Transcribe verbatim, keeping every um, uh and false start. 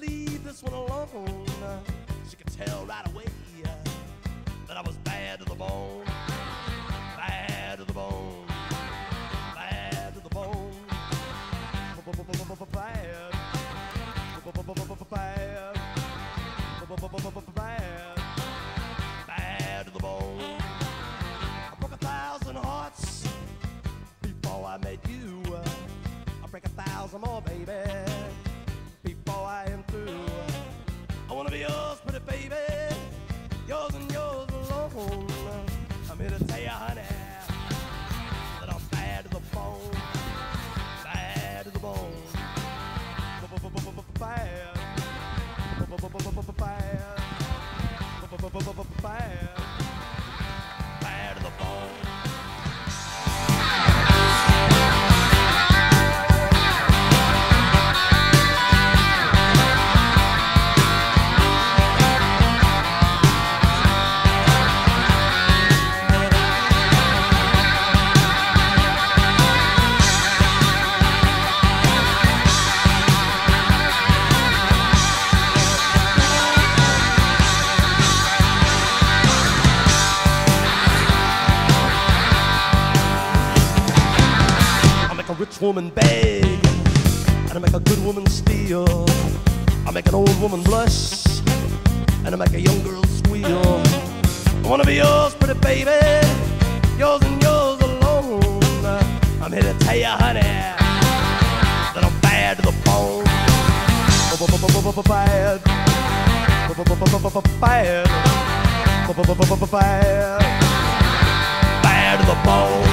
leave this one alone. She could tell right away that I was bad to the bone, bad to the bone, bad to the bone, bad, bad, bad, bad to the bone. I broke a thousand hearts before I met you. I'll break a thousand more, baby, before I am through. I wanna be yours, pretty baby, yours and yours alone. I'm here to tell you, honey, that I'm bad to the bone, bad to the bone, bad, bad, bad, bad to the bone. A rich woman beg, and I make a good woman steal. I make an old woman blush, and I make a young girl squeal. I wanna be yours, pretty baby, yours and yours alone. I'm here to tell you, honey, that I'm bad to the bone, bad, bad, bad, bad to the bone.